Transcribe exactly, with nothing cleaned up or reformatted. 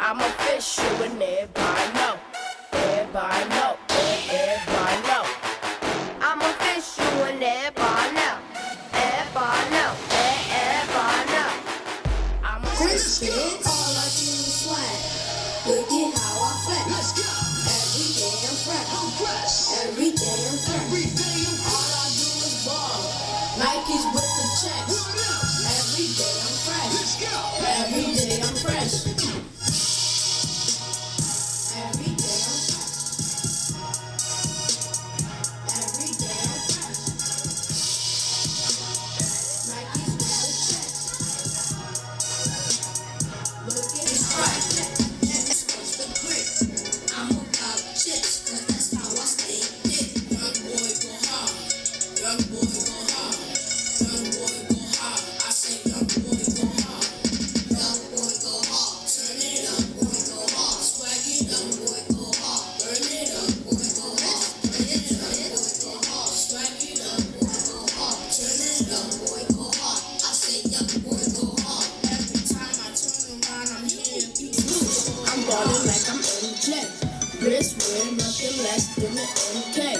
I'm official and everybody know. Everybody know. Everybody know. I'm official and everybody know. Everybody know. Everybody know. I'm official. All I do is swag. Look at how I flex. Let's go. Every day I'm fresh. I'm fresh. Every day I'm fresh. Every day I'm All I do is ball. Nikes with the checks. What else? Every day I'm fresh. Let's go. Every day I'm fresh. Every day I'm fresh. Every day I'm fresh. Nikes with the checks. Look at his fresh. What's the quick? I'm about chicks, cause that's how I stay thick. Young boy go hard. Young boy go hard. Young boy go hard. I say young boy go hard. Young boy go hard. Turn it up, boy go hard. Swag it up, boy go hard. Burn it up, boy go hard. Burn it up, boy go hard. Swag it up, boy go hard. Turn it up, boy go hard. I say young boy go hard. Every time I turn around, I'm hearing people. I'm ballin' like I'm M J. Wrist wear nothing less than the M K.